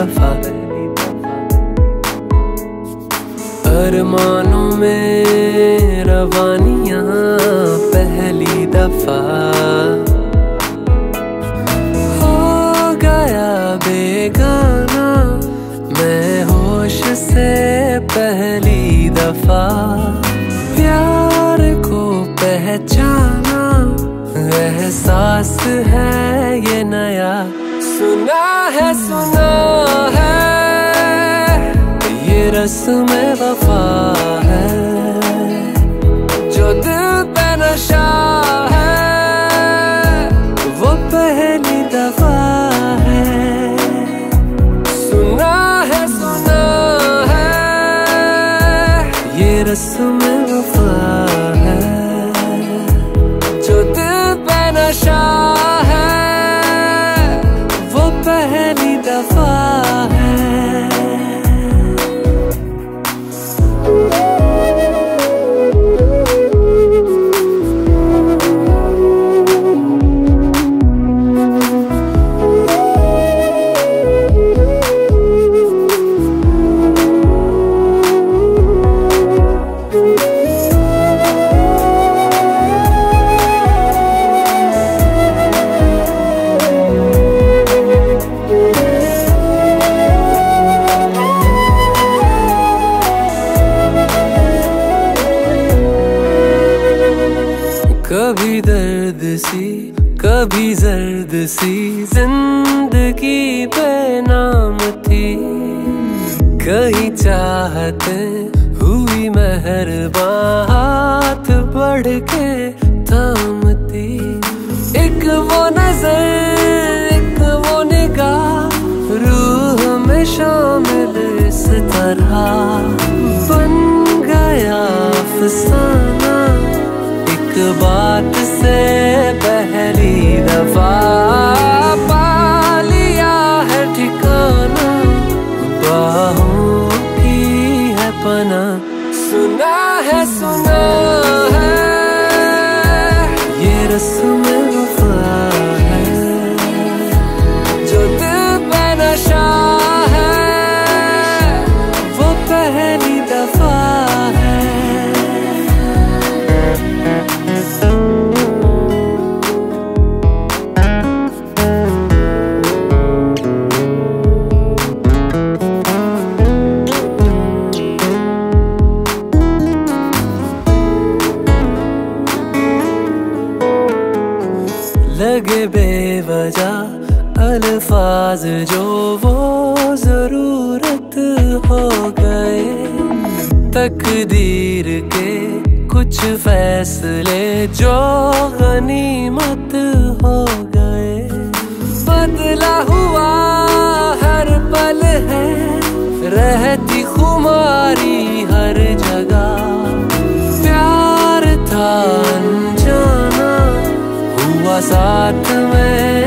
दफा, अरमानों में रवानियां पहली दफा, हो गया बेगाना मैं होश से पहली दफा, प्यार को पहचाना एहसास है ये नया, सुना है ये रस्म वफा है, जो दिल पे नशा है वो पहली दफा है, सुना है ये रस्म वफा है, जो दिल पे नशा है वो पहली दफा है। कभी दर्द सी कभी जर्द सी जिंदगी बेनाम थी, कहीं चाहते हुई मेहरबान हाथ बढ़ के थामती, एक वो नजर एक वो निगाह रूह में शामिल इस तरह, बन गया अफसाना एक बात से पहली दफा, पा लिया है ठिकाना बाहों की है पना, सुना है ये रस्म वफा है, जो दिल पे नशा है वो पहली दफा है। लगे बेवजह अल्फाज जो वो जरूरत हो गए, तकदीर के कुछ फैसले जो गनीमत हो गए, बदला हुआ हर पल है रहती खुमारी हर जगह, प्यार था अनजाना हुआ साथ में